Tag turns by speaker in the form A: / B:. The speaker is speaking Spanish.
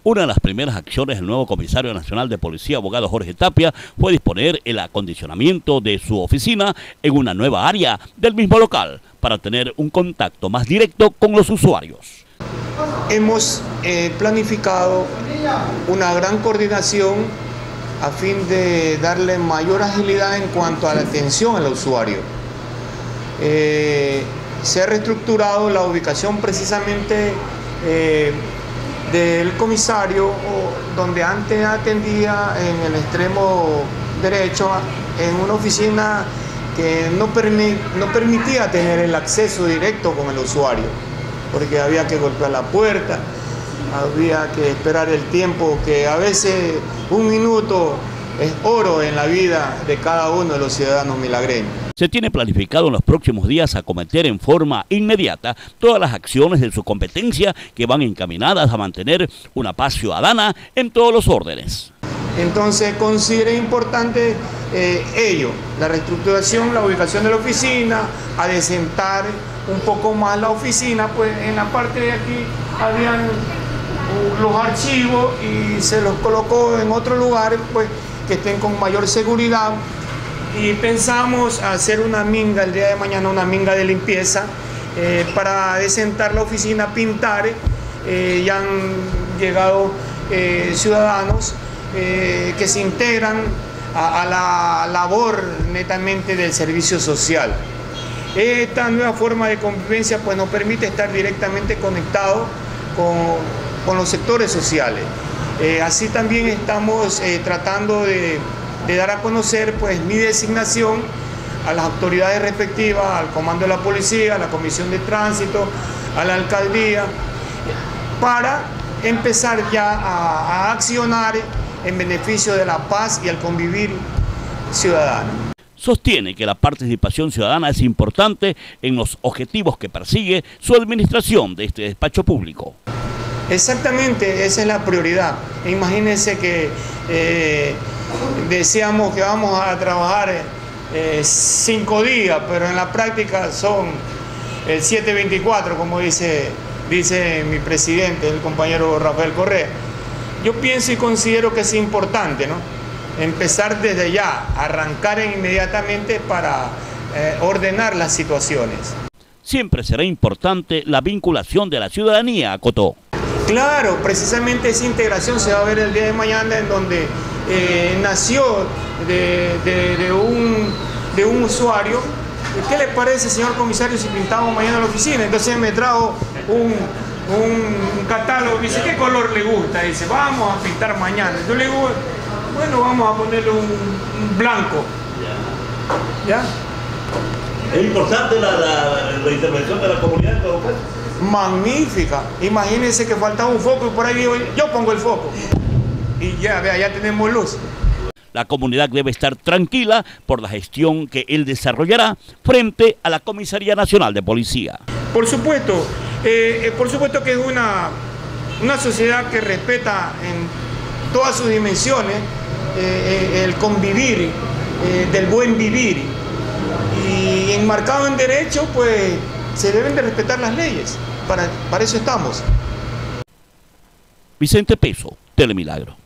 A: Una de las primeras acciones del nuevo comisario nacional de policía, abogado Jorge Tapia, fue disponer el acondicionamiento de su oficina en una nueva área del mismo local para tener un contacto más directo con los usuarios.
B: Hemos planificado una gran coordinación a fin de darle mayor agilidad en cuanto a la atención al usuario. Se ha reestructurado la ubicación precisamente del comisario, donde antes atendía en el extremo derecho, en una oficina que no permitía tener el acceso directo con el usuario, porque había que golpear la puerta, había que esperar el tiempo, que a veces un minuto es oro en la vida de cada uno de los ciudadanos milagreños.
A: Se tiene planificado en los próximos días acometer en forma inmediata todas las acciones de su competencia que van encaminadas a mantener una paz ciudadana en todos los órdenes.
B: Entonces considera importante ello, la reestructuración, la ubicación de la oficina, adecentar un poco más la oficina, pues en la parte de aquí habían los archivos y se los colocó en otro lugar, pues que estén con mayor seguridad. Y pensamos hacer una minga el día de mañana, una minga de limpieza para adecentar la oficina, pintar. Ya han llegado ciudadanos que se integran a la labor netamente del servicio social. Esta nueva forma de convivencia pues nos permite estar directamente conectados con los sectores sociales. Así también estamos tratando de dar a conocer pues mi designación a las autoridades respectivas, al comando de la policía, a la comisión de tránsito, a la alcaldía, para empezar ya a accionar en beneficio de la paz y el convivir ciudadano.
A: Sostiene que la participación ciudadana es importante en los objetivos que persigue su administración de este despacho público.
B: Exactamente, esa es la prioridad. Imagínense que decíamos que vamos a trabajar 5 días, pero en la práctica son 7/24, como dice mi presidente, el compañero Rafael Correa. Yo pienso y considero que es importante, ¿no?, empezar desde ya, arrancar inmediatamente para ordenar las situaciones.
A: Siempre será importante la vinculación de la ciudadanía, acotó.
B: Claro, precisamente esa integración se va a ver el día de mañana, en donde nació de un usuario. ¿Qué le parece, señor comisario, si pintamos mañana la oficina? Entonces me trajo un catálogo, dice, ¿qué color le gusta? Dice, vamos a pintar mañana. Yo le digo, bueno, vamos a ponerle un blanco. ¿Ya?
A: Es importante la intervención de la comunidad en todo caso.
B: Magnífica. Imagínense que faltaba un foco y por ahí digo, yo pongo el foco. Y ya, vea, ya tenemos luz.
A: La comunidad debe estar tranquila por la gestión que él desarrollará frente a la Comisaría Nacional de Policía.
B: Por supuesto que es una sociedad que respeta en todas sus dimensiones el convivir, del buen vivir. Y enmarcado en derecho, pues se deben de respetar las leyes. Para eso estamos.
A: Vicente Peso, Telemilagro.